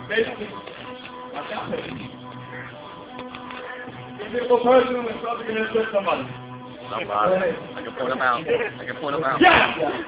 Basically, if it was personal and something going to hurt somebody. I can point them out. Yeah!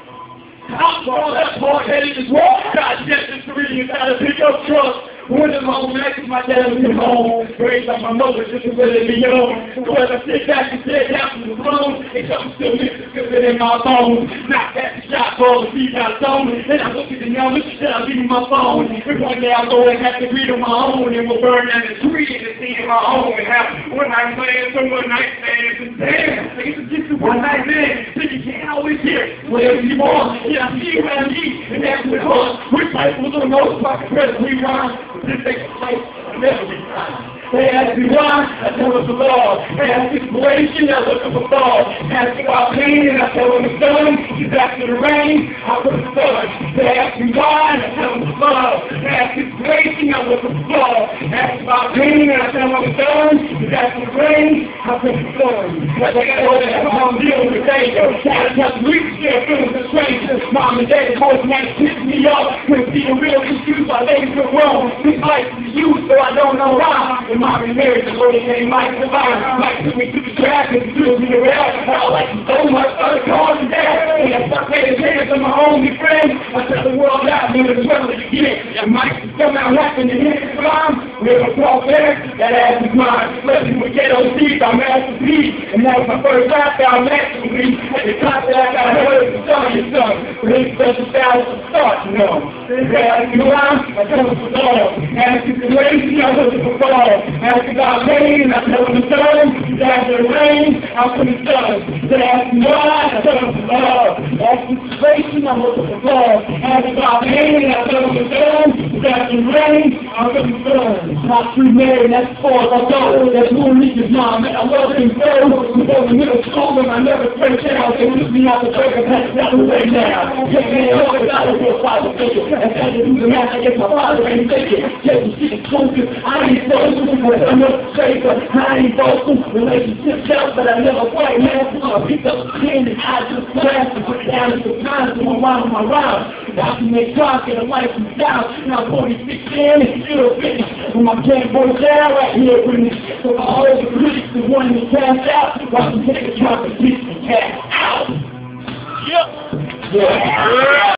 I'm all that hard-headed as well. God, yes, it's the reading is how to pick up trucks. When I'm home, I can my dad was home. Raised by my mother just to let it be young. So as I sit back and sit down from the throne, it comes still mixed because it in my bones. Knock back the shot, ball, the feet out zone. Then I look at the young, look at I'm leaving my phone. And one day I'll go and have to read on my own. And we'll burn down the tree and see in my own. And have one night playing, so one night stands. And damn, like it's just a one night man. So you can't always hear whatever you want. Yeah, I see you around me, and that's with us. We're cycles on those fucking presently rhyme. This takes place every time. They ask me why, I tell them the Lord. They ask me inspiration, I look up above. Ask me about pain, and I tell them the sun. She's after the rain, I put the sun. They ask me why, and I tell them the love. They ask me inspiration, I look up above. Ask me about pain, and I tell them the sun. She's after the rain, I put the sun. But they gotta know that I'm dealing with danger. Gotta touch the weak, still feeling the stranger. Mom and dad, both nights pick me up. Couldn't see the real excuse why they were wrong. This life is used, so I don't know why. Mom and married, the Lord name Mike Divine. Mike took me to the track and threw me around. I like so much other cars and that. And I start paying hands on my only friend. I tell the world out, never as well as you get. And Mike is somehow rapping and hitting the bomb. We're a tall fair, that ass is mine. Living with ghetto deep, I'm Master P. And that was my first rap that I'm Master P. At the top that I got heard of the song and son. But it's such a style to start, you know. They ask me why, I tell them for all. Ask me the way, I look for fall. Ask about rain, I tell them the sun. After the rain, I'll come the sun. They ask me why, I tell them the love. Ask me inspiration, I look for love. Ask about pain, I tell them the sun. After the rain, I'll come the sun. Not true Mary, that's far as I go. That's more reaches mom, and I love him so. Before the middle school, and I never straight out. They took me out the break, and that's not the way now. Take me out, I got a real father figure. And as I do the math, I guess my father ain't thinking. Take me shit closer, I ain't social. I'm not straight, but I ain't vocal. Relationships out, but I never quite man. So I picked up the pen and I just class and put it down in the time to unwind my rhyme. I can make talk and a life from down. Now 46 in and still finished. When my camp goes down right here with me. So I always critics the one that cast out. Watch them take a drop and beat and cast out. Yep. Yeah.